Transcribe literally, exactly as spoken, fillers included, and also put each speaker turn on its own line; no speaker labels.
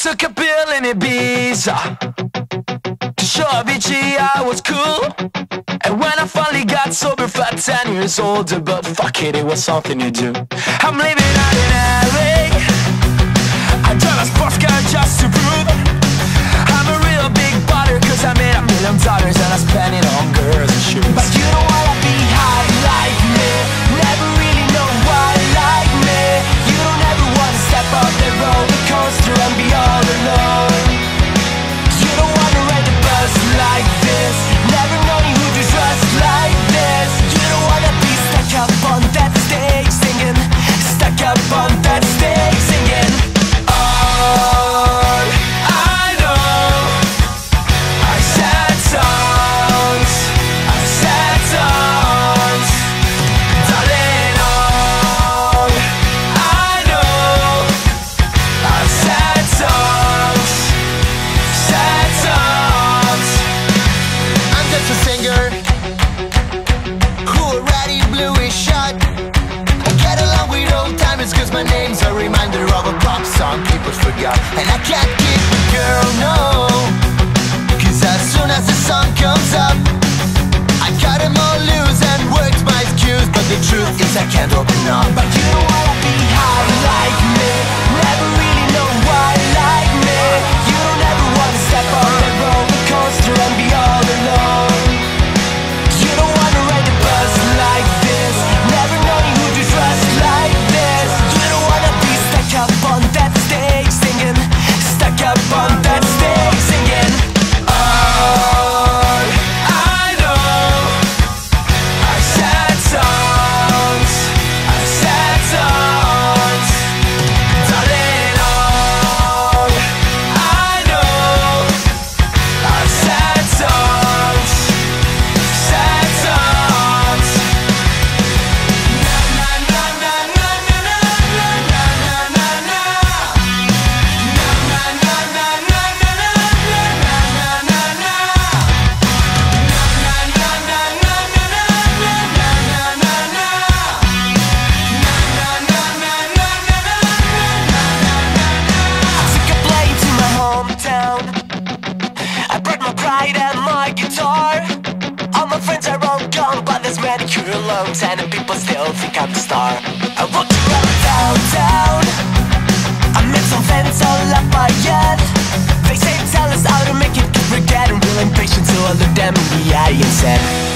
Took a pill in Ibiza to show Avicii I was cool. And when I finally got sober, felt ten years older. But fuck it, it was something to do. I'm living out in L A. I drive a sports car just to prove I'm a real big baller, cause I made a million dollars and I spend it on girls and shoes. But you don't wanna be high like me, never really know why like me. You don't ever wanna step off the roller coaster and be all alone. You don't wanna ride the bus like this, never known who to trust like this. You don't wanna be stuck up on that stage singing, stuck up on that stage singing. All I know are sad songs, are sad songs. Darling, all I know are sad songs, sad songs. I'm just a singer who already blew his shot. I get along with old timers cause my name's a reminder of a pop song people forgot. And I can't keep a girl, no, cause as soon as the song comes up I cut them all loose and worked my excuse. But the truth is I can't open up. But you don't wanna be high like me, never really know why like me. You don't ever wanna step on that roller coaster and be all alone. You don't wanna ride the bus like this, never knowing who to trust like this. You don't wanna be stuck up on that stage singing, stuck up on that stage singing. All I know are sad songs, are sad songs. Darling, all I know are sad songs, sad songs. Na na na na na na na na na na na. Na na na na na na na na na na na na. Na na na na na na na na na na na na. I took a plane to my hometown. I brought my pride and my guitar. All my friends are all gone, but there's many cool loans, and the people still think I'm the star. I walked around downtown, I met some fans all up my yard. They say tell us how to make it, cause we're getting real impatient. So I looked them in the eye and said,